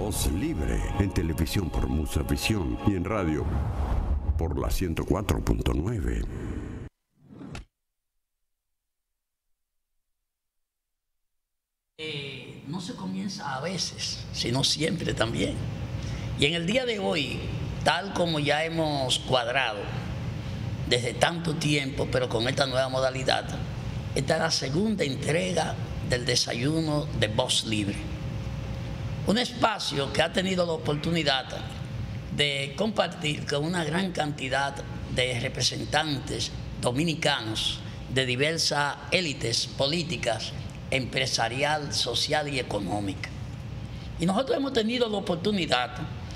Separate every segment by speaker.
Speaker 1: Voz Libre, en televisión por Musavisión y en radio por la 104.9.
Speaker 2: No se comienza a veces, sino siempre también. Y en el día de hoy, tal como ya hemos cuadrado desde tanto tiempo, pero con esta nueva modalidad, esta es la segunda entrega del desayuno de Voz Libre. Un espacio que ha tenido la oportunidad de compartir con una gran cantidad de representantes dominicanos de diversas élites políticas, empresarial, social y económica. Y nosotros hemos tenido la oportunidad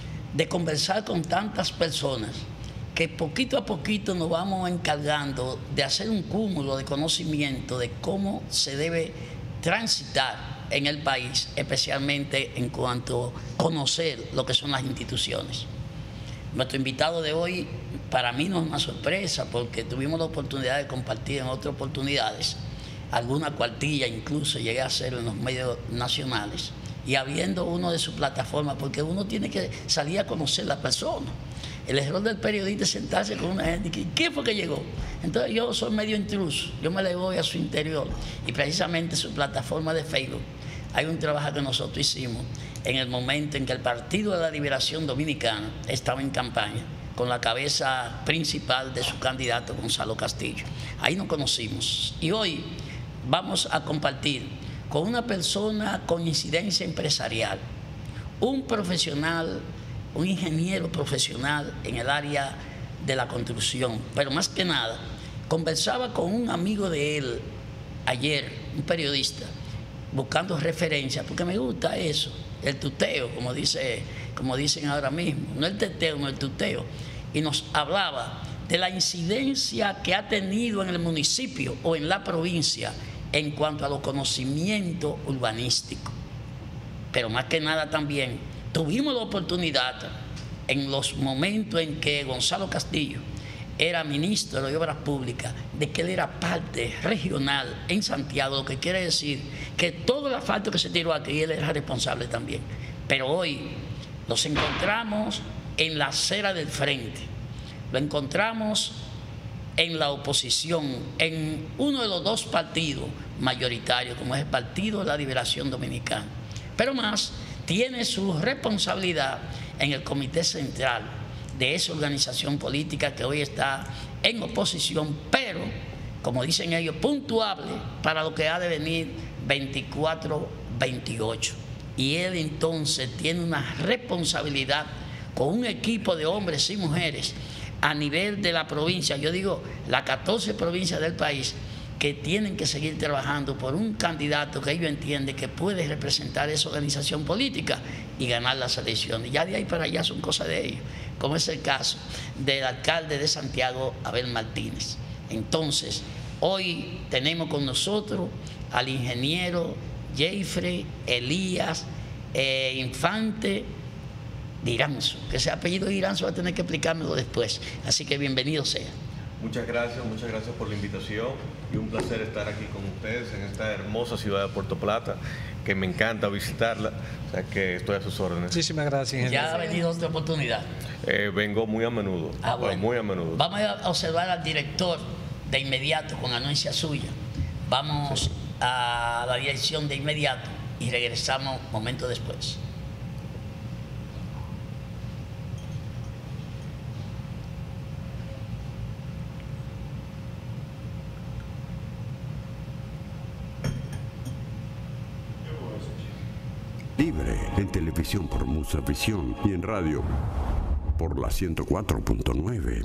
Speaker 2: de conversar con tantas personas que poquito a poquito nos vamos encargando de hacer un cúmulo de conocimiento de cómo se debe transitar en el país, especialmente en cuanto a conocer lo que son las instituciones. Nuestro invitado de hoy para mí no es una sorpresa porque tuvimos la oportunidad de compartir en otras oportunidades alguna cuartilla, incluso llegué a hacerlo en los medios nacionales, y habiendo uno de sus plataformas, porque uno tiene que salir a conocer a la persona. El error del periodista es sentarse con una gente y ¿qué fue que llegó? Entonces yo soy medio intruso, yo me le voy a su interior, y precisamente su plataforma de Facebook, hay un trabajo que nosotros hicimos en el momento en que el Partido de la Liberación Dominicana estaba en campaña, con la cabeza principal de su candidato Gonzalo Castillo. Ahí nos conocimos y hoy vamos a compartir con una persona con incidencia empresarial, un profesional, un ingeniero profesional en el área de la construcción, pero más que nada, conversaba con un amigo de él ayer, un periodista, buscando referencias, porque me gusta eso, el tuteo, como dicen ahora mismo, no el teteo, no el tuteo, y nos hablaba de la incidencia que ha tenido en el municipio o en la provincia en cuanto a los conocimientos urbanísticos. Pero más que nada también tuvimos la oportunidad en los momentos en que Gonzalo Castillo era ministro de Obras Públicas, de que él era parte regional en Santiago, lo que quiere decir que todo el asfalto que se tiró aquí, él era responsable también. Pero hoy nos encontramos en la acera del frente, lo encontramos en la oposición, en uno de los dos partidos mayoritarios, como es el Partido de la Liberación Dominicana. Pero más, tiene su responsabilidad en el comité central de esa organización política que hoy está en oposición, pero, como dicen ellos, puntuable para lo que ha de venir 24-28. Y él entonces tiene una responsabilidad con un equipo de hombres y mujeres a nivel de la provincia, yo digo las 14 provincias del país, que tienen que seguir trabajando por un candidato que ellos entienden que puede representar esa organización política y ganar las elecciones. Ya de ahí para allá son cosas de ellos, como es el caso del alcalde de Santiago, Abel Martínez. Entonces, hoy tenemos con nosotros al ingeniero Jeffrey Elías Infante de Iranzo, que ese apellido de Iranzo va a tener que explicármelo después, así que bienvenido sea.
Speaker 3: Muchas gracias por la invitación y un placer estar aquí con ustedes en esta hermosa ciudad de Puerto Plata, que me encanta visitarla, o sea que estoy a sus órdenes.
Speaker 4: Muchísimas gracias, ingeniero.
Speaker 2: ¿Ya ha venido otra oportunidad?
Speaker 3: Vengo muy a menudo,
Speaker 2: bueno.
Speaker 3: Muy a menudo.
Speaker 2: Vamos a observar al director de inmediato con anuencia suya. Vamos a la dirección de inmediato y regresamos momento después.
Speaker 1: Libre, en televisión por Musavisión y en radio por la 104.9.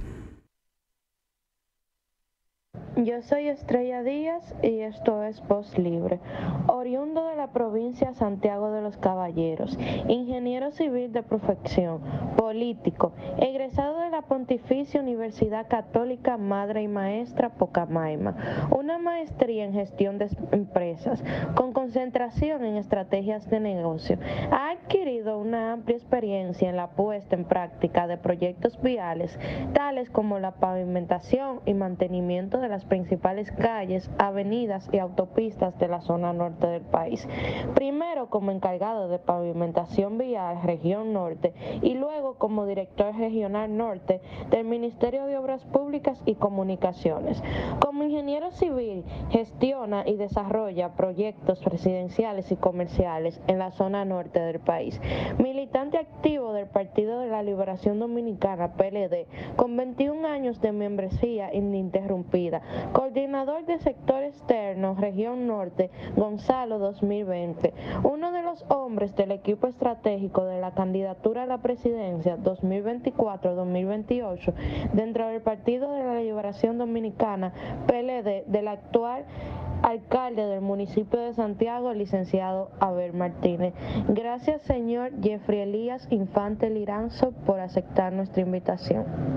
Speaker 5: Yo soy Estrella Díaz y esto es Voz Libre. Oriundo de la provincia Santiago de los Caballeros, ingeniero civil de profesión, político, egresado de la Pontificia Universidad Católica Madre y Maestra Pocamaima, una maestría en gestión de empresas con concentración en estrategias de negocio. Ha adquirido una amplia experiencia en la puesta en práctica de proyectos viales, tales como la pavimentación y mantenimiento de las principales calles, avenidas y autopistas de la zona norte norte del país. Primero como encargado de pavimentación vial región norte y luego como director regional norte del Ministerio de Obras Públicas y Comunicaciones. Como ingeniero civil, gestiona y desarrolla proyectos residenciales y comerciales en la zona norte del país. Militante activo del Partido de la Liberación Dominicana, PLD, con 21 años de membresía ininterrumpida. Coordinador de sector externo, región norte, Gonzalo 2020. Uno de los hombres del equipo estratégico de la candidatura a la presidencia 2024-2028 dentro del Partido de la Liberación Dominicana, PLD, del actual alcalde del municipio de Santiago, el licenciado Abel Martínez. Gracias, señor Jeffrey Elías Infante Liranzo, por aceptar nuestra invitación.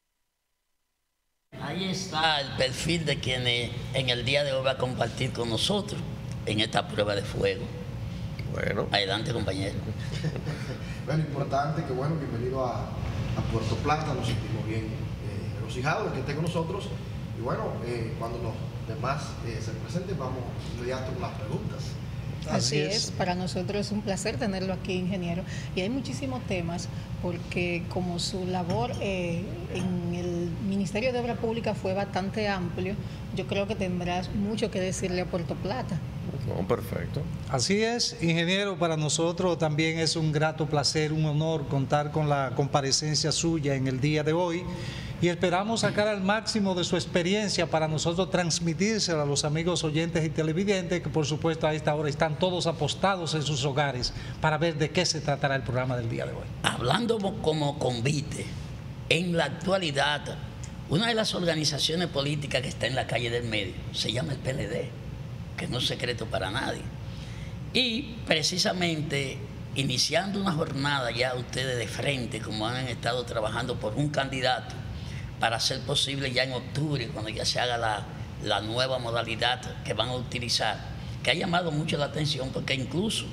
Speaker 2: Ahí está el perfil de quien en el día de hoy va a compartir con nosotros en esta prueba de fuego.
Speaker 3: Bueno.
Speaker 2: Adelante, compañero.
Speaker 4: Bueno, importante, que bueno, bienvenido a Puerto Plata, nos sentimos bien regocijados de que esté con nosotros. Y bueno, cuando los demás se presenten, vamos inmediato con las preguntas.
Speaker 6: Así es, para nosotros es un placer tenerlo aquí, ingeniero. Y hay muchísimos temas, porque como su labor en el Ministerio de Obras Públicas fue bastante amplio, yo creo que tendrás mucho que decirle a Puerto Plata.
Speaker 3: No, perfecto.
Speaker 7: Así es, ingeniero, para nosotros también es un grato placer, un honor contar con la comparecencia suya en el día de hoy y esperamos sacar al máximo de su experiencia para nosotros transmitírsela a los amigos oyentes y televidentes que por supuesto a esta hora están todos apostados en sus hogares para ver de qué se tratará el programa del día de hoy.
Speaker 2: Hablando como convite, en la actualidad, una de las organizaciones políticas que está en la calle del medio se llama el PLD, que no es secreto para nadie. Y precisamente iniciando una jornada ya ustedes de frente, como han estado trabajando por un candidato, para hacer posible ya en octubre, cuando ya se haga la nueva modalidad que van a utilizar, que ha llamado mucho la atención, porque incluso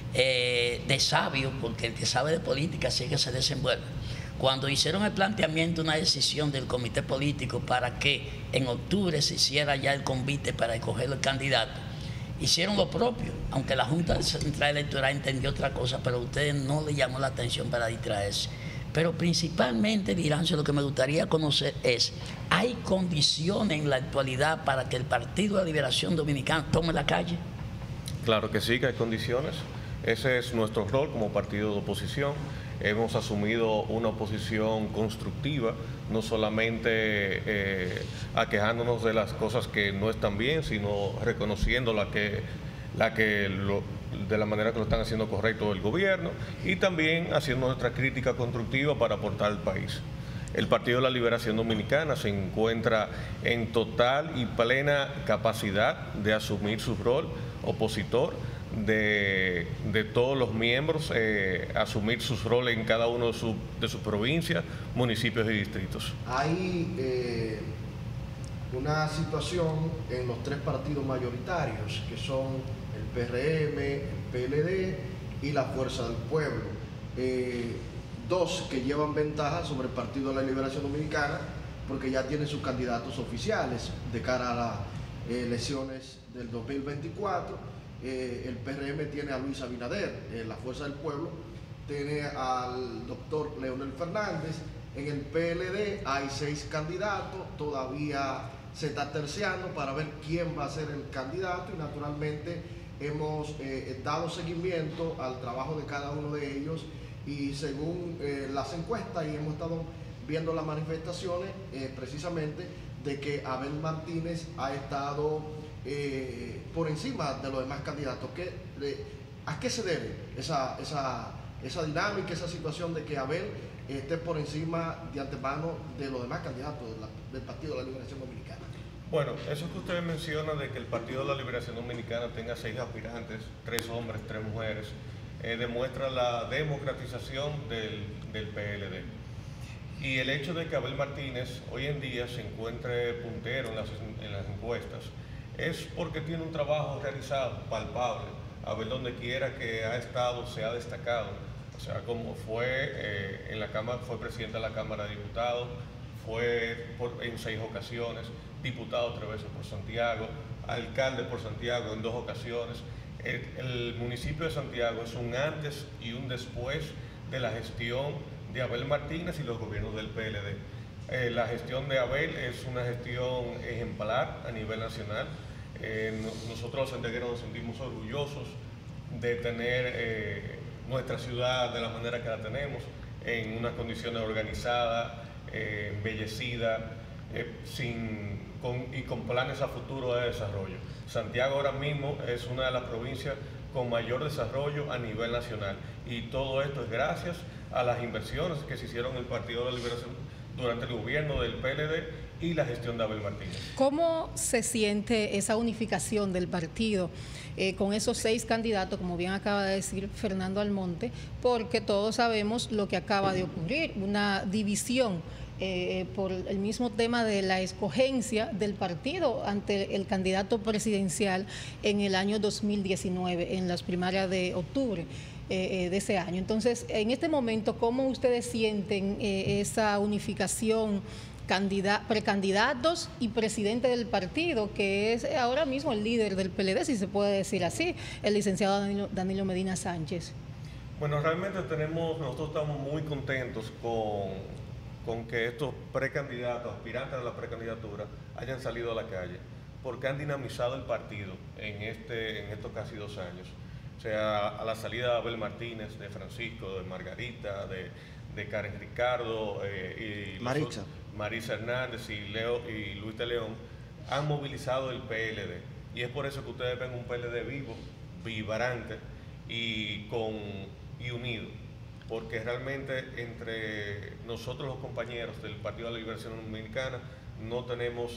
Speaker 2: de sabio, porque el que sabe de política sí que se desenvuelve. Cuando hicieron el planteamiento, una decisión del comité político para que en octubre se hiciera ya el convite para escoger el candidato, hicieron lo propio, aunque la Junta Central Electoral entendió otra cosa, pero a ustedes no le llamó la atención para distraerse. Pero principalmente, Liranzo, lo que me gustaría conocer es, ¿hay condiciones en la actualidad para que el Partido de la Liberación Dominicana tome la calle?
Speaker 3: Claro que sí, que hay condiciones. Ese es nuestro rol como partido de oposición. Hemos asumido una oposición constructiva, no solamente aquejándonos de las cosas que no están bien, sino reconociendo de la manera que lo están haciendo correcto el gobierno y también haciendo nuestra crítica constructiva para aportar al país. El Partido de la Liberación Dominicana se encuentra en total y plena capacidad de asumir su rol opositor, de todos los miembros, asumir sus roles en cada uno de sus provincias, municipios y distritos.
Speaker 4: Hay una situación en los tres partidos mayoritarios, que son el PRM, el PLD y la Fuerza del Pueblo. Dos que llevan ventaja sobre el Partido de la Liberación Dominicana porque ya tienen sus candidatos oficiales de cara a las elecciones del 2024. El PRM tiene a Luis Abinader, la Fuerza del Pueblo tiene al doctor Leonel Fernández. En el PLD hay 6 candidatos, todavía se está terciando para ver quién va a ser el candidato y naturalmente hemos dado seguimiento al trabajo de cada uno de ellos y según las encuestas, y hemos estado viendo las manifestaciones precisamente de que Abel Martínez ha estado por encima de los demás candidatos. ¿A qué se debe esa dinámica, esa situación de que Abel esté por encima de antemano de los demás candidatos del Partido de la Liberación Dominicana?
Speaker 3: Bueno, eso que ustedes mencionan de que el Partido de la Liberación Dominicana tenga 6 aspirantes, 3 hombres, 3 mujeres, demuestra la democratización del PLD. Y el hecho de que Abel Martínez hoy en día se encuentre puntero en las encuestas es porque tiene un trabajo realizado, palpable. Abel donde quiera que ha estado se ha destacado. O sea, como fue en la Cámara, fue presidente de la Cámara de Diputados, fue en 6 ocasiones, diputado 3 veces por Santiago, alcalde por Santiago en 2 ocasiones, El municipio de Santiago es un antes y un después de la gestión de Abel Martínez y los gobiernos del PLD. La gestión de Abel es una gestión ejemplar a nivel nacional. Nosotros los santiagueros nos sentimos orgullosos de tener nuestra ciudad de la manera que la tenemos, en unas condiciones organizadas, embellecida, y con planes a futuro de desarrollo. Santiago ahora mismo es una de las provincias con mayor desarrollo a nivel nacional, y todo esto es gracias a las inversiones que se hicieron en el Partido de la Liberación durante el gobierno del PLD y la gestión de Abel Martínez.
Speaker 6: ¿Cómo se siente esa unificación del partido con esos 6 candidatos, como bien acaba de decir Fernando Almonte? Porque todos sabemos lo que acaba de ocurrir, una división por el mismo tema de la escogencia del partido ante el candidato presidencial en el año 2019, en las primarias de octubre de ese año. Entonces, en este momento, ¿cómo ustedes sienten esa unificación? Precandidatos y presidente del partido, que es ahora mismo el líder del PLD, si se puede decir así, el licenciado Danilo Medina Sánchez.
Speaker 3: Bueno, realmente nosotros estamos muy contentos con que estos precandidatos, aspirantes a la precandidatura, hayan salido a la calle, porque han dinamizado el partido en estos casi 2 años. O sea, a la salida de Abel Martínez, de Francisco, de Margarita, de Karen Ricardo, y Marisa Hernández y Luis de León, han movilizado el PLD. Y es por eso que ustedes ven un PLD vivo, vibrante y unido. Porque realmente entre nosotros los compañeros del Partido de la Liberación Dominicana no tenemos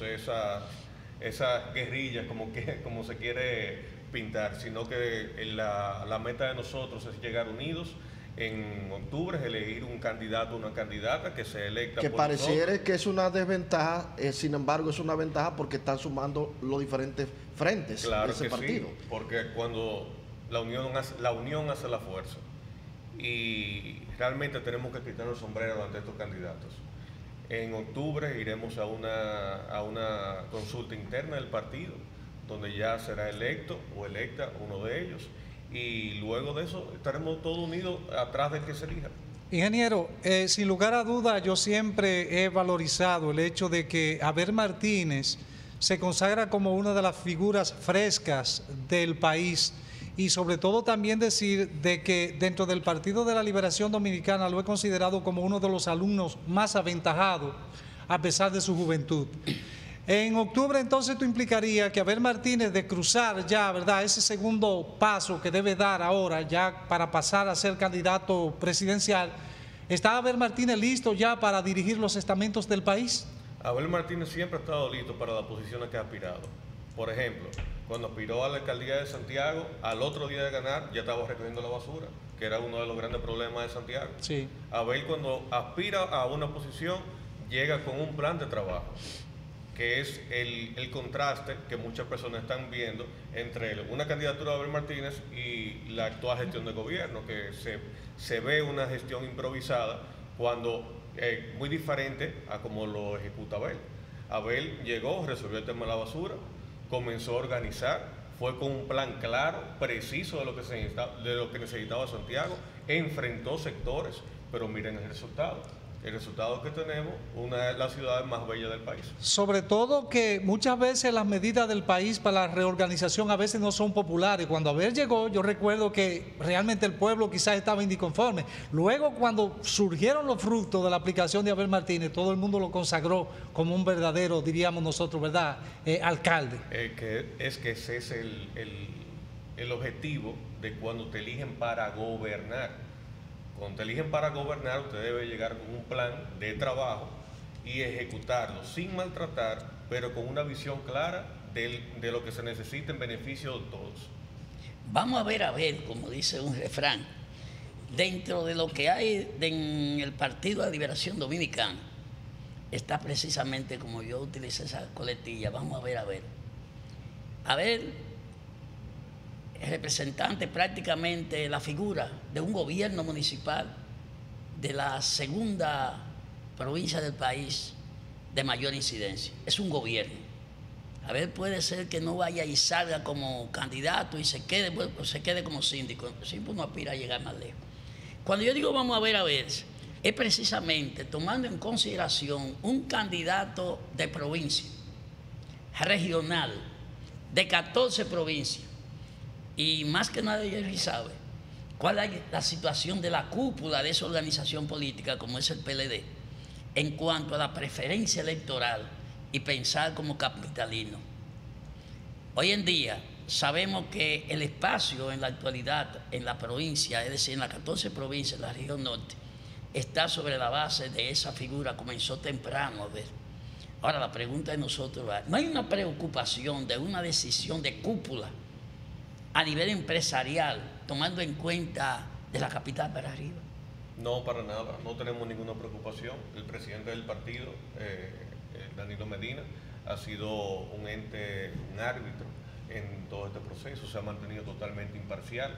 Speaker 3: esa guerrilla como se quiere pintar, sino que la meta de nosotros es llegar unidos. En octubre es elegir un candidato o una candidata que se electa.
Speaker 4: Que pareciera que es una desventaja, sin embargo es una ventaja porque están sumando los diferentes frentes de ese partido.
Speaker 3: Sí, porque cuando la unión hace la fuerza. Y realmente tenemos que quitar el sombrero ante estos candidatos. En octubre iremos a una consulta interna del partido, donde ya será electo o electa uno de ellos, y luego de eso estaremos todos unidos atrás del que se elija.
Speaker 7: Ingeniero, sin lugar a duda, yo siempre he valorizado el hecho de que Abel Martínez se consagra como una de las figuras frescas del país, y sobre todo también decir de que dentro del Partido de la Liberación Dominicana lo he considerado como uno de los alumnos más aventajados a pesar de su juventud. En octubre entonces esto implicaría que Abel Martínez, de cruzar ya, ¿verdad?, ese segundo paso que debe dar ahora ya para pasar a ser candidato presidencial, ¿está Abel Martínez listo ya para dirigir los estamentos del país?
Speaker 3: Abel Martínez siempre ha estado listo para las posiciones que ha aspirado. Por ejemplo, cuando aspiró a la alcaldía de Santiago, al otro día de ganar ya estaba recogiendo la basura, que era uno de los grandes problemas de Santiago.
Speaker 7: Sí.
Speaker 3: Abel, cuando aspira a una posición, llega con un plan de trabajo, que es el contraste que muchas personas están viendo entre una candidatura de Abel Martínez y la actual gestión de gobierno, que se ve una gestión improvisada cuando muy diferente a como lo ejecuta Abel. Abel llegó, resolvió el tema de la basura, comenzó a organizar, fue con un plan claro, preciso de lo que necesitaba Santiago, enfrentó sectores, pero miren el resultado. El resultado que tenemos, una de las ciudades más bellas del país.
Speaker 7: Sobre todo que muchas veces las medidas del país para la reorganización a veces no son populares. Cuando Abel llegó, yo recuerdo que realmente el pueblo quizás estaba inconforme. Luego, cuando surgieron los frutos de la aplicación de Abel Martínez, todo el mundo lo consagró como un verdadero, diríamos nosotros, ¿verdad?, alcalde.
Speaker 3: Que ese es el objetivo de cuando te eligen para gobernar. Cuando te eligen para gobernar, usted debe llegar con un plan de trabajo y ejecutarlo sin maltratar, pero con una visión clara de lo que se necesita en beneficio de todos.
Speaker 2: Vamos a ver, como dice un refrán, dentro de lo que hay en el Partido de la Liberación Dominicana, está precisamente como yo utilicé esa coletilla. Vamos a ver. A ver, representante, prácticamente la figura de un gobierno municipal de la segunda provincia del país de mayor incidencia. Es un gobierno. Abel puede ser que no vaya y salga como candidato y se quede como síndico. Siempre uno aspira a llegar más lejos. Cuando yo digo vamos a ver, es precisamente tomando en consideración un candidato de provincia, regional, de 14 provincias. Y más que nada Jerry sabe cuál es la situación de la cúpula de esa organización política como es el PLD en cuanto a la preferencia electoral y pensar como capitalino. Hoy en día sabemos que el espacio en la actualidad en la provincia, es decir, en las 14 provincias de la región norte, está sobre la base de esa figura, comenzó temprano a ver. Ahora la pregunta de nosotros es, ¿no hay una preocupación de una decisión de cúpula a nivel empresarial, tomando en cuenta de la capital para arriba?
Speaker 3: No, para nada, no tenemos ninguna preocupación. El presidente del partido, Danilo Medina, ha sido un árbitro en todo este proceso, se ha mantenido totalmente imparcial,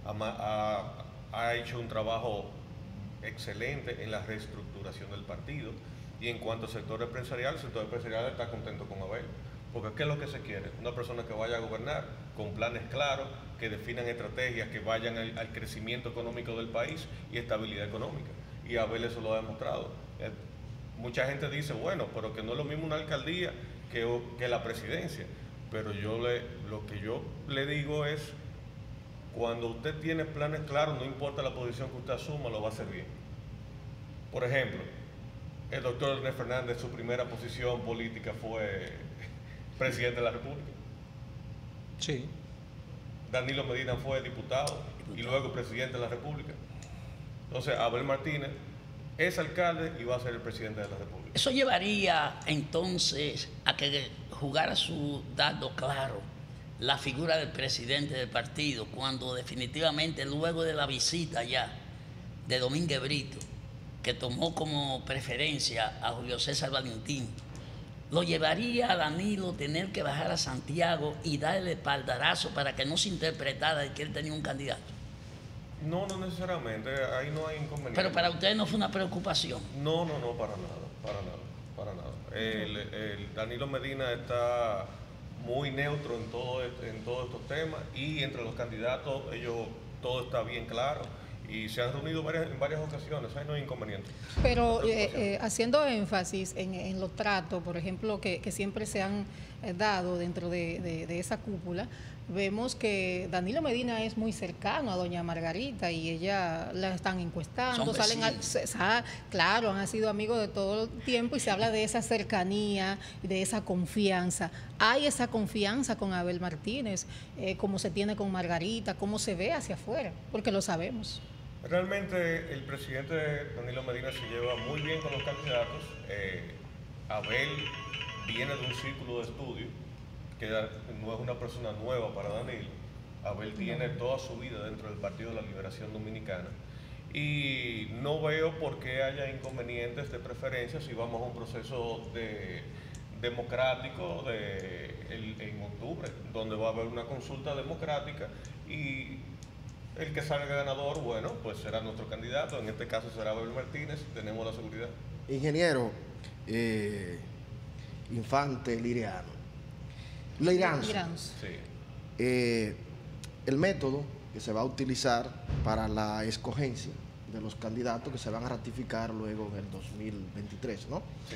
Speaker 3: ha hecho un trabajo excelente en la reestructuración del partido, y en cuanto al sector empresarial, el sector empresarial está contento con Abel, porque ¿qué es lo que se quiere? Una persona que vaya a gobernar con planes claros, que definan estrategias que vayan al crecimiento económico del país y estabilidad económica, y Abel eso lo ha demostrado. Mucha gente dice, bueno, pero que no es lo mismo una alcaldía que la presidencia, pero lo que yo le digo es, cuando usted tiene planes claros, no importa la posición que usted asuma, lo va a hacer bien. Por ejemplo, el doctor Leonel Fernández, su primera posición política fue presidente de la República.
Speaker 7: Sí.
Speaker 3: Danilo Medina fue diputado y luego presidente de la República. Entonces, Abel Martínez es alcalde y va a ser el presidente de la República.
Speaker 2: Eso llevaría entonces a que jugara su dardo claro la figura del presidente del partido, cuando definitivamente luego de la visita ya de Domínguez Brito, que tomó como preferencia a Julio César Valentín, lo llevaría a Danilo tener que bajar a Santiago y darle espaldarazo para que no se interpretara de que él tenía un candidato.
Speaker 3: No necesariamente, ahí no hay inconveniente.
Speaker 2: Pero para ustedes no fue una preocupación.
Speaker 3: No, para nada. El Danilo Medina está muy neutro en todos estos temas, y entre los candidatos todo está bien claro y se han reunido en varias ocasiones, ahí no hay inconveniente.
Speaker 6: Pero haciendo énfasis en los tratos, por ejemplo, que siempre se han dado dentro de esa cúpula, vemos que Danilo Medina es muy cercano a doña Margarita y ella la están encuestando, claro, han sido amigos de todo el tiempo y se habla de esa cercanía, de esa confianza. Hay esa confianza con Abel Martínez, como se tiene con Margarita, cómo se ve hacia afuera, porque lo sabemos.
Speaker 3: Realmente el presidente Danilo Medina se lleva muy bien con los candidatos. Abel viene de un círculo de estudio, que no es una persona nueva para Danilo. Abel tiene toda su vida dentro del Partido de la Liberación Dominicana, y no veo por qué haya inconvenientes de preferencia si vamos a un proceso democrático en octubre, donde va a haber una consulta democrática, y el que salga ganador, bueno, pues será nuestro candidato, en este caso será Abel Martínez, tenemos la seguridad.
Speaker 4: Ingeniero Infante Liriano.
Speaker 3: Sí.
Speaker 4: El método que se va a utilizar para la escogencia de los candidatos que se van a ratificar luego en el 2023, ¿no?
Speaker 3: Sí.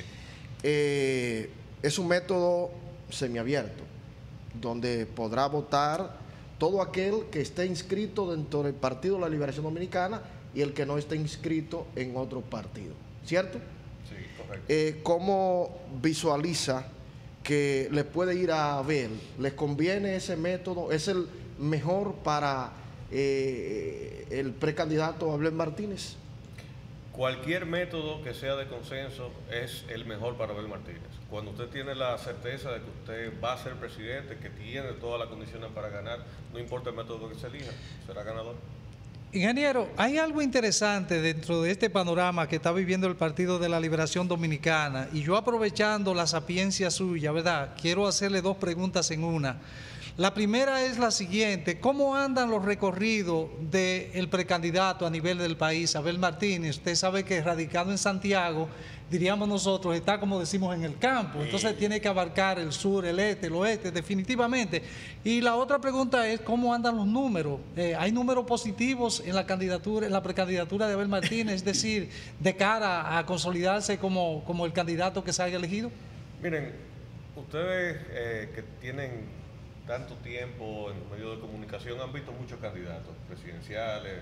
Speaker 4: Es un método semiabierto, donde podrá votar todo aquel que esté inscrito dentro del Partido de la Liberación Dominicana y el que no esté inscrito en otro partido, ¿cierto?
Speaker 3: Sí, correcto.
Speaker 4: ¿Cómo visualiza que le puede ir a Abel? ¿Les conviene ese método? ¿Es el mejor para el precandidato Abel Martínez?
Speaker 3: Cualquier método que sea de consenso es el mejor para Abel Martínez. Cuando usted tiene la certeza de que usted va a ser presidente, que tiene todas las condiciones para ganar, no importa el método que se elija, será ganador.
Speaker 7: Ingeniero, hay algo interesante dentro de este panorama que está viviendo el Partido de la Liberación Dominicana, y yo, aprovechando la sapiencia suya, ¿verdad?, quiero hacerle dos preguntas en una. La primera es la siguiente: ¿cómo andan los recorridos del precandidato a nivel del país, Abel Martínez? Usted sabe que radicado en Santiago, diríamos nosotros, está como decimos en el campo, entonces tiene que abarcar el sur, el este, el oeste, definitivamente. Y la otra pregunta es, ¿cómo andan los números? ¿Hay números positivos en la candidatura, en la precandidatura de Abel Martínez, es decir, de cara a consolidarse como el candidato que se haya elegido?
Speaker 3: Miren, ustedes que tienen tanto tiempo en los medios de comunicación han visto muchos candidatos presidenciales,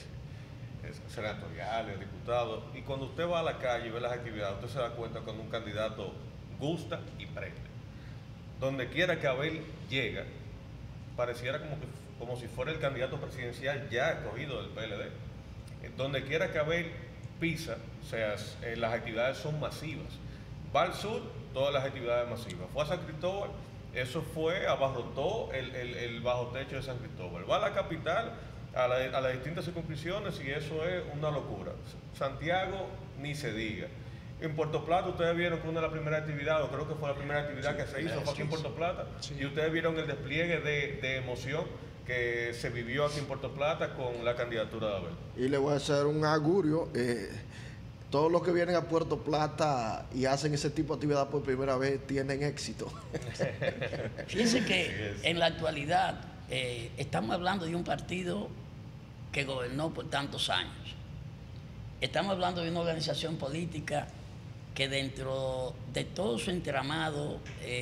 Speaker 3: senatoriales, diputados, y cuando usted va a la calle y ve las actividades, usted se da cuenta cuando un candidato gusta y prende. Donde quiera que Abel llega, pareciera como si fuera el candidato presidencial ya escogido del PLD. Donde quiera que Abel pisa, o sea, las actividades son masivas. Va al sur, todas las actividades masivas. Fue a San Cristóbal, eso fue, abarrotó el bajo techo de San Cristóbal. Va a la capital, a las distintas circunscripciones, y eso es una locura. Santiago, ni se diga. En Puerto Plata, ustedes vieron que una de las primeras actividades, o creo que fue la primera actividad que se hizo, fue aquí en Puerto Plata, y ustedes vieron el despliegue de emoción que se vivió aquí en Puerto Plata con la candidatura de Abel.
Speaker 4: Y le voy a hacer un augurio. Todos los que vienen a Puerto Plata y hacen ese tipo de actividad por primera vez tienen éxito.
Speaker 2: Fíjense que en la actualidad estamos hablando de un partido que gobernó por tantos años. Estamos hablando de una organización política que dentro de todo su entramado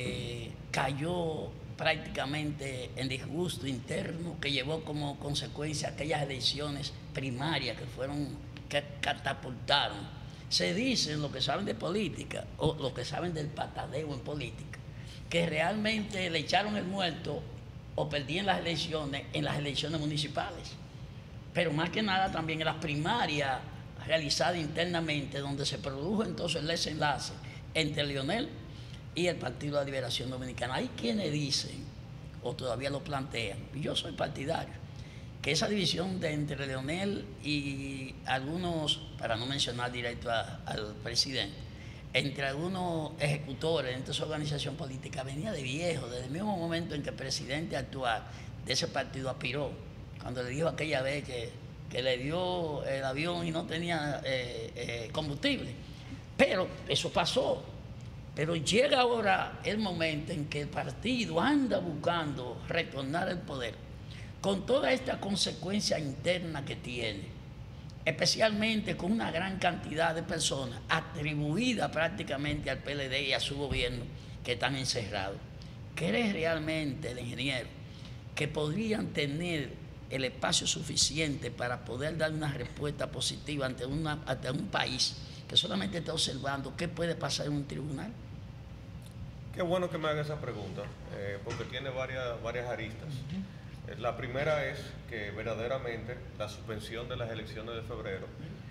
Speaker 2: cayó prácticamente en disgusto interno, que llevó como consecuencia aquellas elecciones primarias que catapultaron. Se dicen los que saben de política o los que saben del patadeo en política, que realmente le echaron el muerto o perdían las elecciones en las elecciones municipales, pero más que nada también en las primarias realizadas internamente, donde se produjo entonces el desenlace entre Leonel y el Partido de la Liberación Dominicana. Hay quienes dicen, o todavía lo plantean, y yo soy partidario, que esa división entre Leonel y algunos, para no mencionar directo al presidente, entre algunos ejecutores dentro de su organización política, venía de viejo, desde el mismo momento en que el presidente actual de ese partido aspiró, cuando le dijo aquella vez que le dio el avión y no tenía combustible. Pero eso pasó. Pero llega ahora el momento en que el partido anda buscando retornar al poder, con toda esta consecuencia interna que tiene, especialmente con una gran cantidad de personas atribuidas prácticamente al PLD y a su gobierno que están encerrados. ¿Cree realmente el ingeniero que podrían tener el espacio suficiente para poder dar una respuesta positiva ante un país que solamente está observando qué puede pasar en un tribunal?
Speaker 3: Qué bueno que me haga esa pregunta, porque tiene varias aristas. La primera es que verdaderamente la suspensión de las elecciones de febrero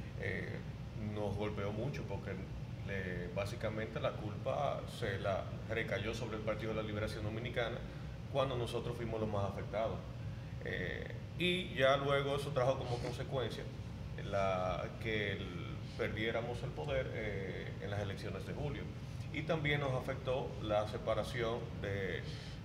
Speaker 3: nos golpeó mucho, porque básicamente la culpa se la recayó sobre el Partido de la Liberación Dominicana cuando nosotros fuimos los más afectados. Y ya luego eso trajo como consecuencia que perdiéramos el poder en las elecciones de julio. Y también nos afectó la separación de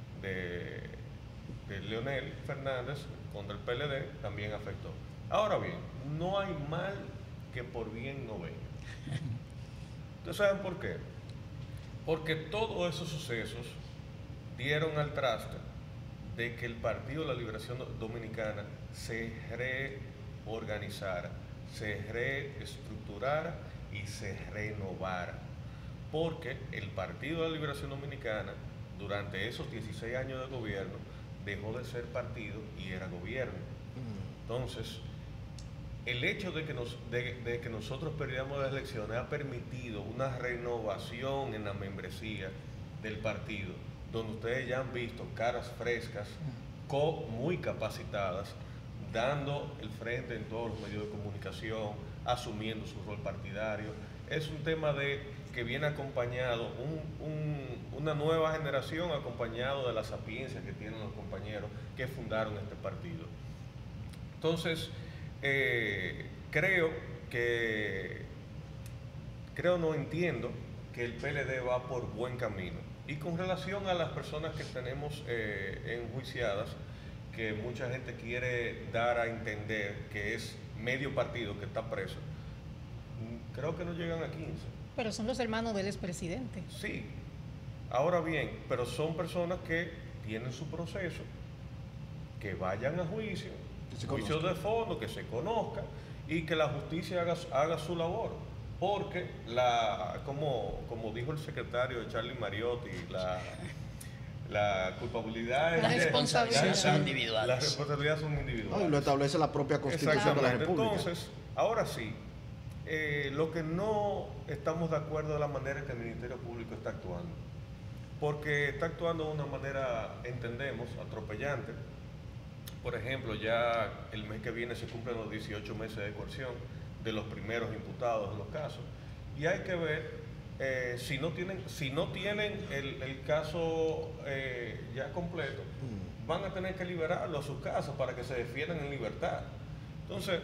Speaker 3: Leonel Fernández contra el PLD, también afectó. Ahora bien, no hay mal que por bien no venga. ¿Ustedes saben por qué? Porque todos esos sucesos dieron al traste de que el Partido de la Liberación Dominicana se reorganizara, se reestructurara y se renovara. Porque el Partido de la Liberación Dominicana, durante esos 16 años de gobierno, dejó de ser partido y era gobierno. Entonces, el hecho de que nosotros perdiéramos las elecciones ha permitido una renovación en la membresía del partido, donde ustedes ya han visto caras frescas, muy capacitadas, dando el frente en todos los medios de comunicación, asumiendo su rol partidario. Es un tema que viene acompañado, una nueva generación acompañado de la sapiencia que tienen los compañeros que fundaron este partido. Entonces, entiendo que el PLD va por buen camino. Y con relación a las personas que tenemos enjuiciadas, que mucha gente quiere dar a entender que es medio partido que está preso, creo que no llegan a 15.
Speaker 6: Pero son los hermanos del expresidente.
Speaker 3: Sí, ahora bien, pero son personas que tienen su proceso, que vayan a juicio, juicio de fondo, que se conozcan y que la justicia haga su labor. Porque, como dijo el secretario de Charlie Mariotti, la culpabilidad
Speaker 2: las responsabilidades son individuales.
Speaker 3: Las responsabilidades son individuales.
Speaker 4: Lo establece la propia Constitución de la República.
Speaker 3: Entonces, ahora sí, lo que no estamos de acuerdo es la manera en que el Ministerio Público está actuando. Porque está actuando de una manera, entendemos, atropellante. Por ejemplo, ya el mes que viene se cumplen los 18 meses de coerción de los primeros imputados en los casos. Y hay que ver si no tienen el caso ya completo, van a tener que liberarlo a sus casas para que se defiendan en libertad. Entonces,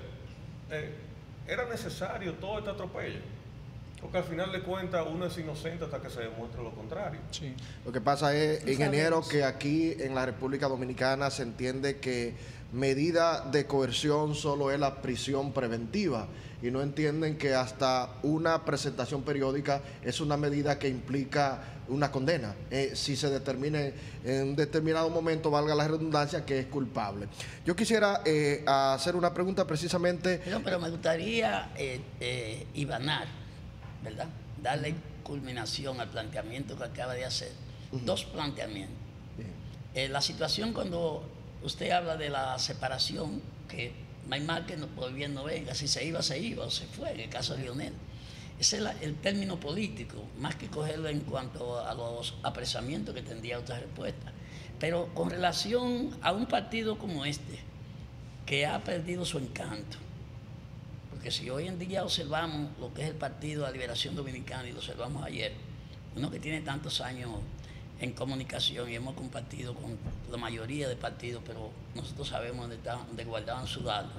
Speaker 3: era necesario todo este atropello, porque al final de cuentas uno es inocente hasta que se demuestre lo contrario.
Speaker 7: Sí.
Speaker 4: Lo que pasa es, ingeniero, que aquí en la República Dominicana se entiende que medida de coerción solo es la prisión preventiva y no entienden que hasta una presentación periódica es una medida que implica una condena, si se determine en un determinado momento, valga la redundancia, que es culpable. Yo quisiera hacer una pregunta precisamente...
Speaker 2: Pero me gustaría ibanar, ¿verdad? Darle culminación al planteamiento que acaba de hacer. Dos planteamientos. La situación cuando usted habla de la separación, que no hay mal que por bien no venga, si se iba, o se fue, en el caso de Leonel. Ese es el término político, más que cogerlo en cuanto a los apresamientos, que tendría otra respuesta. Pero con relación a un partido como este, que ha perdido su encanto, porque si hoy en día observamos lo que es el Partido de la Liberación Dominicana, y lo observamos ayer, uno que tiene tantos años en comunicación y hemos compartido con la mayoría de partidos, pero nosotros sabemos dónde guardaban su dato.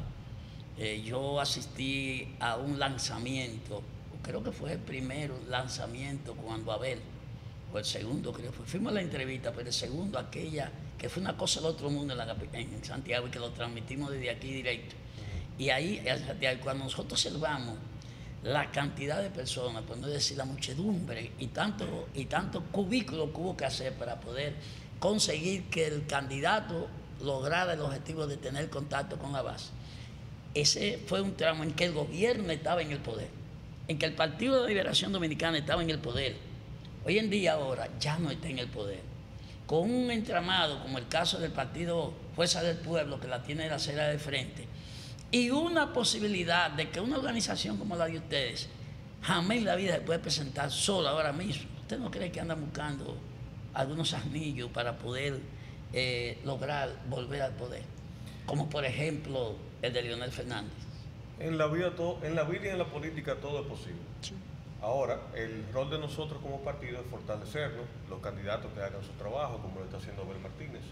Speaker 2: Yo asistí a un lanzamiento, creo que fue el primer lanzamiento cuando Abel, o el segundo creo que fue, fuimos a la entrevista, pero el segundo, aquella que fue una cosa del otro mundo en Santiago, y que lo transmitimos desde aquí directo. Y ahí, cuando nosotros observamos la cantidad de personas, por no decir la muchedumbre, y tanto cubículo que hubo que hacer para poder conseguir que el candidato lograra el objetivo de tener contacto con la base. Ese fue un tramo en que el gobierno estaba en el poder, en que el Partido de la Liberación Dominicana estaba en el poder. Hoy en día ahora ya no está en el poder. Con un entramado como el caso del Partido Fuerza del Pueblo, que la tiene la acera de frente, y una posibilidad de que una organización como la de ustedes jamás en la vida se puede presentar sola ahora mismo. ¿Usted no cree que andan buscando algunos anillos para poder lograr volver al poder? Como por ejemplo el de Leonel Fernández.
Speaker 3: En la vida y en la política todo es posible. Sí. Ahora, el rol de nosotros como partido es fortalecernos, los candidatos que hagan su trabajo, como lo está haciendo Abel Martínez.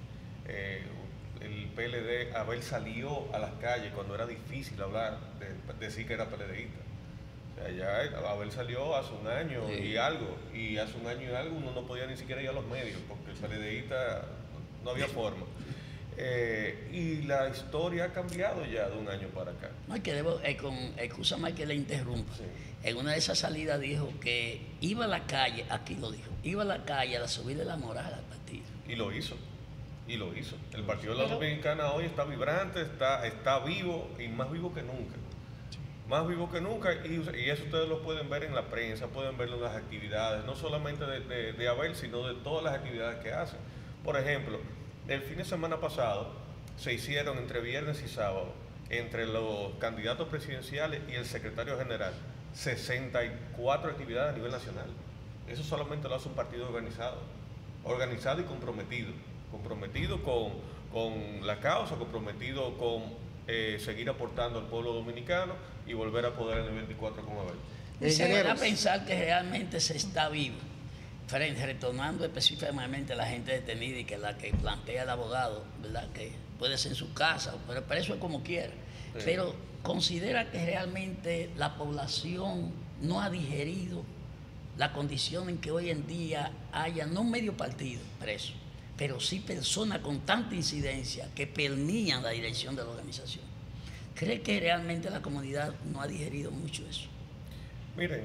Speaker 3: El PLD, Abel salió a las calles cuando era difícil hablar, decir que era PLDista. O sea, ya Abel salió hace un año y algo, uno no podía ni siquiera ir a los medios, porque el PLDista no había forma. Y la historia ha cambiado ya de un año para acá.
Speaker 2: Excúsame que le interrumpa. Sí. En una de esas salidas dijo que iba a la calle, aquí lo dijo, iba a la calle a subirle la moral al partido.
Speaker 3: Y lo hizo. El Partido de la Dominicana hoy está vibrante, está vivo y más vivo que nunca. Sí. Más vivo que nunca, y eso ustedes lo pueden ver en la prensa, pueden verlo en las actividades, no solamente de Abel, sino de todas las actividades que hacen. Por ejemplo, el fin de semana pasado se hicieron entre viernes y sábado, entre los candidatos presidenciales y el secretario general, 64 actividades a nivel nacional. Eso solamente lo hace un partido organizado y comprometido con la causa, comprometido con seguir aportando al pueblo dominicano y volver a poder en el 24 con Abel.
Speaker 2: Y se van a pensar que realmente se está vivo. Retornando específicamente a la gente detenida y que la que plantea el abogado, ¿verdad? Que puede ser en su casa, pero eso es como quiera. Sí. Pero considera que realmente la población no ha digerido la condición en que hoy en día haya no medio partido preso, pero sí personas con tanta incidencia que permean la dirección de la organización? ¿Cree que realmente la comunidad no ha digerido mucho eso?
Speaker 3: Miren,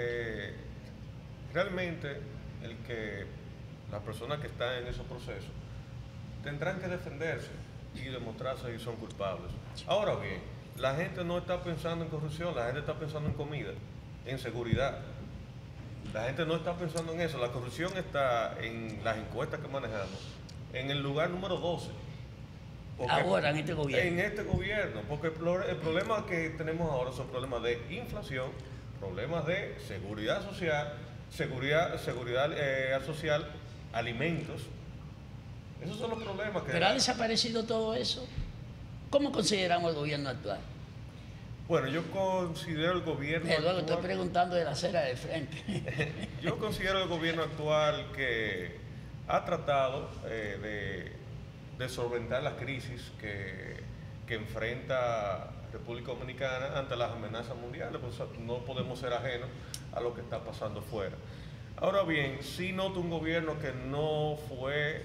Speaker 3: realmente las personas que están en esos procesos tendrán que defenderse y demostrarse que son culpables. Ahora bien, la gente no está pensando en corrupción, la gente está pensando en comida, en seguridad. La gente no está pensando en eso. La corrupción está en las encuestas que manejamos en el lugar número 12.
Speaker 2: Ahora, en este gobierno.
Speaker 3: En este gobierno, porque el problema que tenemos ahora son problemas de inflación, problemas de seguridad social, seguridad social, alimentos. Esos son los problemas que...
Speaker 2: Pero ha desaparecido todo eso. ¿Cómo consideramos el gobierno actual?
Speaker 3: Bueno, yo considero el gobierno
Speaker 2: Eduardo, estoy preguntando de la acera del frente.
Speaker 3: Yo considero el gobierno actual que ha tratado de solventar la crisis que enfrenta República Dominicana ante las amenazas mundiales, pues no podemos ser ajenos a lo que está pasando fuera. Ahora bien, sí noto un gobierno que no fue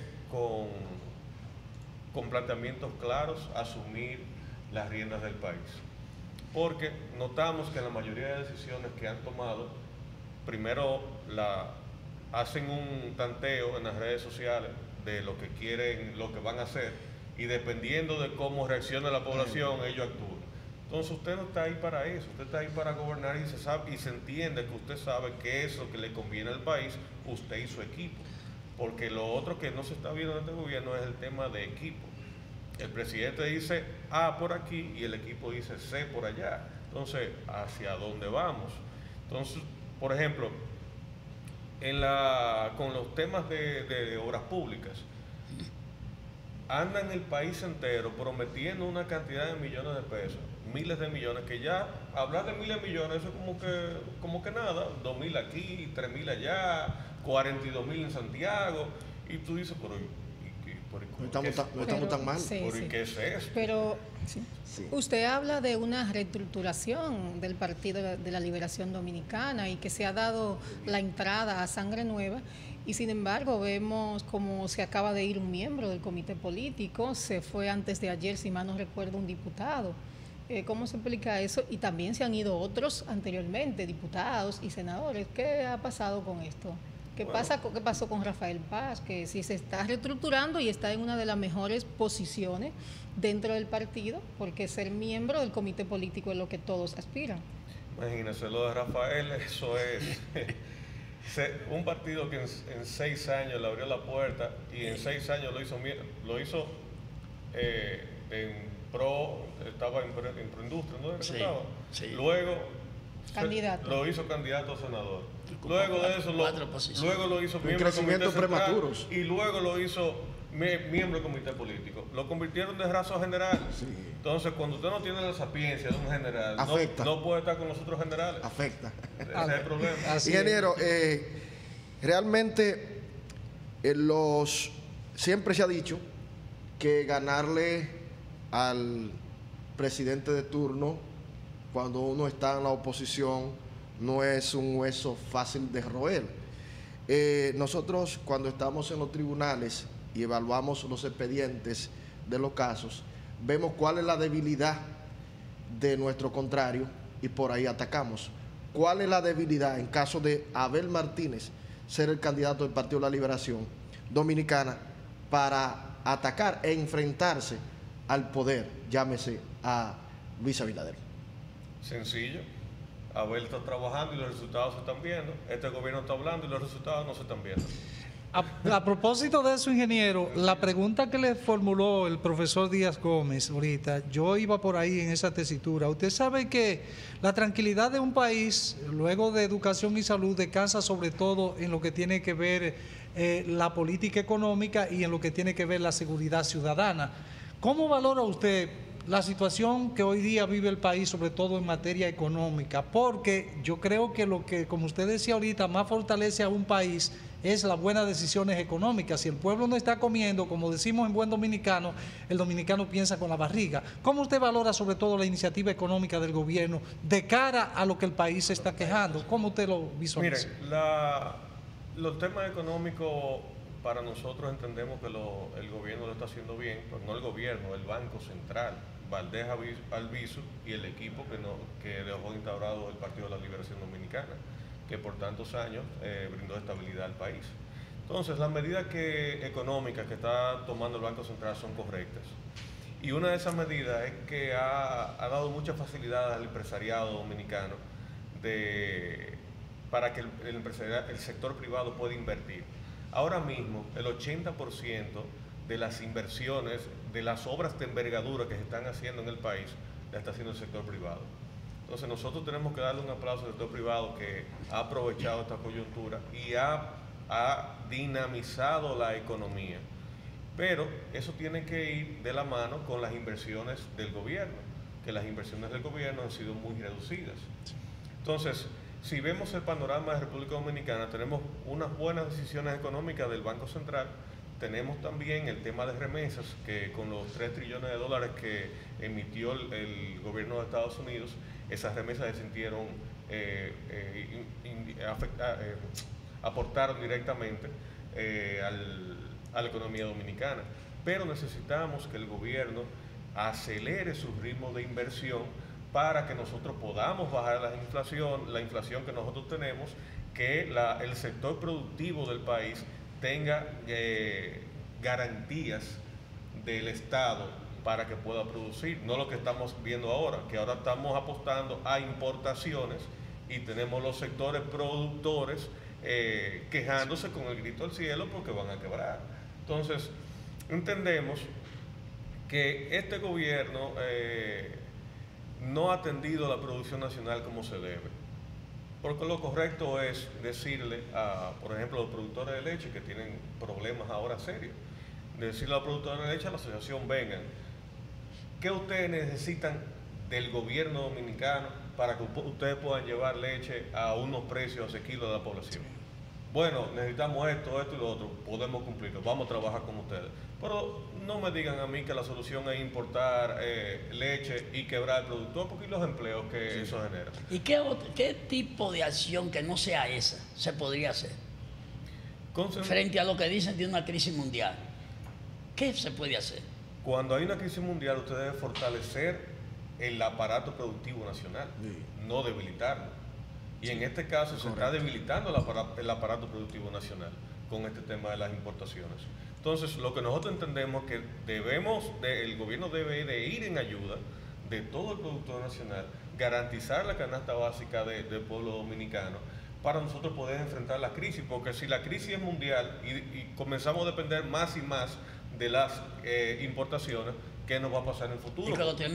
Speaker 3: con planteamientos claros a asumir las riendas del país. Porque notamos que la mayoría de decisiones que han tomado, primero hacen un tanteo en las redes sociales de lo que quieren, lo que van a hacer, y dependiendo de cómo reaccione la población, ellos actúan. Entonces usted no está ahí para eso, usted está ahí para gobernar y se sabe y se entiende que usted sabe qué es lo que le conviene al país, usted y su equipo. Porque lo otro que no se está viendo en este gobierno es el tema de equipo. El presidente dice A por aquí y el equipo dice C por allá. Entonces, ¿hacia dónde vamos? Entonces, por ejemplo, con los temas de obras públicas, andan el país entero prometiendo una cantidad de millones de pesos, miles de millones, que ya hablar de miles de millones, eso es como que nada, 2.000 aquí, 3.000 allá, 42.000 en Santiago, y tú dices, pero
Speaker 4: no estamos tan mal.
Speaker 6: Sí,
Speaker 3: ¿Por qué es eso?
Speaker 6: Pero sí. Usted habla de una reestructuración del Partido de la Liberación Dominicana y que se ha dado la entrada a sangre nueva, y sin embargo vemos como se acaba de ir un miembro del comité político, se fue antes de ayer, si mal no recuerdo, un diputado. ¿Cómo se explica eso? Y también se han ido otros anteriormente, diputados y senadores. ¿Qué ha pasado con esto? ¿Qué pasó con Rafael Paz? Que si se está reestructurando y está en una de las mejores posiciones dentro del partido, porque ser miembro del comité político es lo que todos aspiran.
Speaker 3: Imagínense, lo de Rafael, eso es un partido que en 6 años le abrió la puerta y en 6 años lo hizo estaba en Proindustria, ¿no?
Speaker 2: Sí, sí.
Speaker 3: Luego
Speaker 6: candidato.
Speaker 3: Lo hizo candidato a senador. Luego de eso luego lo hizo miembro del comité central y luego lo hizo miembro del comité político. Lo convirtieron de raso general.
Speaker 4: Sí.
Speaker 3: Entonces, cuando usted no tiene la sapiencia de un general, no puede estar con los otros generales.
Speaker 4: Afecta.
Speaker 3: Ese es el problema.
Speaker 4: Ingeniero, realmente siempre se ha dicho que ganarle al presidente de turno cuando uno está en la oposición no es un hueso fácil de roer. Nosotros, cuando estamos en los tribunales y evaluamos los expedientes de los casos, vemos cuál es la debilidad de nuestro contrario y por ahí atacamos. ¿Cuál es la debilidad en caso de Abel Martínez ser el candidato del Partido de la Liberación Dominicana para atacar e enfrentarse al poder, llámese a Luis Abinader?
Speaker 3: Sencillo. Abel está trabajando y los resultados se están viendo. Este gobierno está hablando y los resultados no se están viendo.
Speaker 7: A propósito de eso, ingeniero, la pregunta que le formuló el profesor Díaz Gómez ahorita, yo iba por ahí en esa tesitura. Usted sabe que la tranquilidad de un país, luego de educación y salud, descansa sobre todo en lo que tiene que ver la política económica y en lo que tiene que ver la seguridad ciudadana. ¿Cómo valora usted la situación que hoy día vive el país, sobre todo en materia económica? Porque yo creo que lo que, como usted decía ahorita, más fortalece a un país es las buenas decisiones económicas. Si el pueblo no está comiendo, como decimos en buen dominicano, el dominicano piensa con la barriga. ¿Cómo usted valora sobre todo la iniciativa económica del gobierno de cara a lo que el país se está quejando? ¿Cómo usted lo visualiza?
Speaker 3: Miren, los temas económicos, para nosotros entendemos que el gobierno lo está haciendo bien, pero no el gobierno, el Banco Central, Valdés Albizu y el equipo que dejó instaurado el Partido de la Liberación Dominicana, que por tantos años brindó estabilidad al país. Entonces, las medidas económicas que está tomando el Banco Central son correctas. Y una de esas medidas es que ha dado mucha facilidad al empresariado dominicano para que el sector privado pueda invertir. Ahora mismo, el 80% de las inversiones, de las obras de envergadura que se están haciendo en el país, la está haciendo el sector privado. Entonces nosotros tenemos que darle un aplauso al sector privado que ha aprovechado esta coyuntura y ha dinamizado la economía. Pero eso tiene que ir de la mano con las inversiones del gobierno, que las inversiones del gobierno han sido muy reducidas. Entonces, si vemos el panorama de República Dominicana, tenemos unas buenas decisiones económicas del Banco Central. Tenemos también el tema de remesas, que con los 3 trillones de dólares que emitió el gobierno de Estados Unidos, esas remesas se sintieron, aportaron directamente a la economía dominicana. Pero necesitamos que el gobierno acelere su ritmo de inversión para que nosotros podamos bajar la inflación que nosotros tenemos, que el sector productivo del país tenga garantías del Estado para que pueda producir, no lo que estamos viendo ahora, que ahora estamos apostando a importaciones y tenemos los sectores productores quejándose con el grito al cielo porque van a quebrar. Entonces, entendemos que este gobierno no ha atendido la producción nacional como se debe. Porque lo correcto es decirle por ejemplo, a los productores de leche que tienen problemas ahora serios, decirle a los productores de leche, a la asociación, vengan, ¿qué ustedes necesitan del gobierno dominicano para que ustedes puedan llevar leche a unos precios asequibles a la población? Bueno, necesitamos esto y lo otro, podemos cumplirlo, vamos a trabajar con ustedes. Pero no me digan a mí que la solución es importar leche y quebrar el productor, porque los empleos que eso genera.
Speaker 2: ¿Y qué tipo de acción que no sea esa se podría hacer? Frente a lo que dicen de una crisis mundial, ¿qué se puede hacer?
Speaker 3: Cuando hay una crisis mundial, usted debe fortalecer el aparato productivo nacional, no debilitarlo. Y en este caso se está debilitando el aparato productivo nacional con este tema de las importaciones. Entonces, lo que nosotros entendemos es que el gobierno debe de ir en ayuda de todo el productor nacional, garantizar la canasta básica del pueblo dominicano para nosotros poder enfrentar la crisis, porque si la crisis es mundial y comenzamos a depender más y más de las importaciones, ¿qué nos va a pasar en el futuro?
Speaker 2: Y con los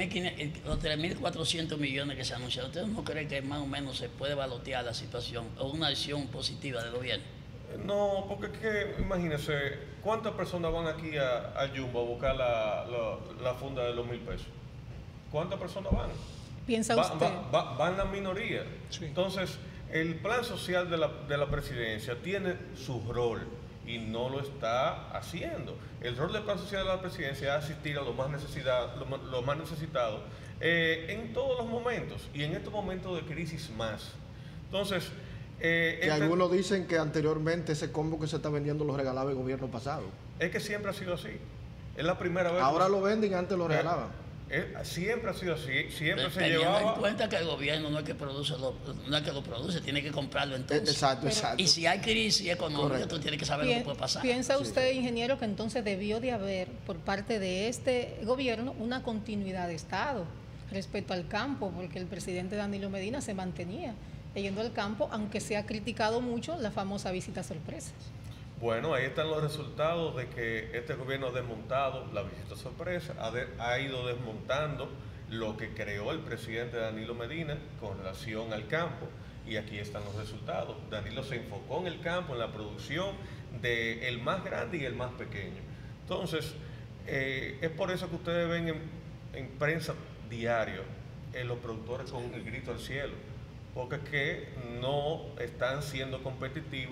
Speaker 2: 3.400 millones que se anunciaron, ¿ustedes no creen que más o menos se puede balotear la situación o una acción positiva del gobierno?
Speaker 3: No, porque es que, imagínense, ¿cuántas personas van aquí a Jumbo a buscar la funda de los 1.000 pesos? ¿Cuántas personas van?
Speaker 6: ¿Piensa usted?
Speaker 3: Van la minoría. Sí. Entonces, el plan social de la presidencia tiene su rol y no lo está haciendo. El rol del plan social de la presidencia es asistir a los más necesitados en todos los momentos y en estos momentos de crisis más. Entonces,
Speaker 4: que algunos dicen que anteriormente ese combo que se está vendiendo lo regalaba el gobierno pasado.
Speaker 3: Es que siempre ha sido así. Es la primera vez.
Speaker 4: Ahora lo venden y antes lo regalaban.
Speaker 3: Siempre ha sido así, siempre se
Speaker 2: teniendo
Speaker 3: llevaba.
Speaker 2: en cuenta que el gobierno no es que lo produce, tiene que comprarlo entonces.
Speaker 4: Exacto.
Speaker 2: Y si hay crisis económica, tú tienes que saber lo que puede pasar.
Speaker 6: ¿Piensa usted, ingeniero, que entonces debió de haber por parte de este gobierno una continuidad de Estado respecto al campo? Porque el presidente Danilo Medina se mantenía yendo al campo, aunque se ha criticado mucho la famosa visita sorpresa.
Speaker 3: Bueno, ahí están los resultados de que este gobierno ha desmontado la visita sorpresa, ha ido desmontando lo que creó el presidente Danilo Medina con relación al campo, y aquí están los resultados. Danilo se enfocó en el campo, en la producción del más grande y el más pequeño. Entonces, es por eso que ustedes ven en prensa diario los productores con el grito al cielo, porque es que no están siendo competitivos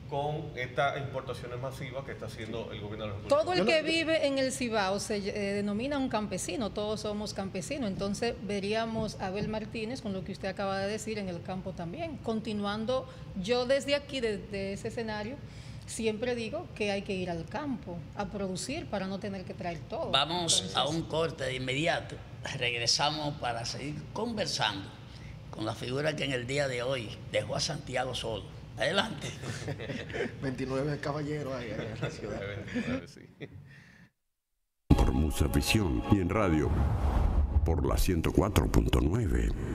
Speaker 3: con estas importaciones masivas que está haciendo el gobierno de la República.
Speaker 6: Todo el que vive en el Cibao se denomina un campesino, todos somos campesinos, entonces veríamos a Abel Martínez con lo que usted acaba de decir en el campo también. Continuando, yo desde aquí, desde ese escenario, siempre digo que hay que ir al campo a producir para no tener que traer todo.
Speaker 2: Vamos a un corte de inmediato, regresamos para seguir conversando con la figura que en el día de hoy dejó a Santiago solo. Adelante.
Speaker 4: 29 caballeros ahí en la ciudad.
Speaker 3: 29, sí.
Speaker 1: Por Musa Visión y en radio por la 104.9.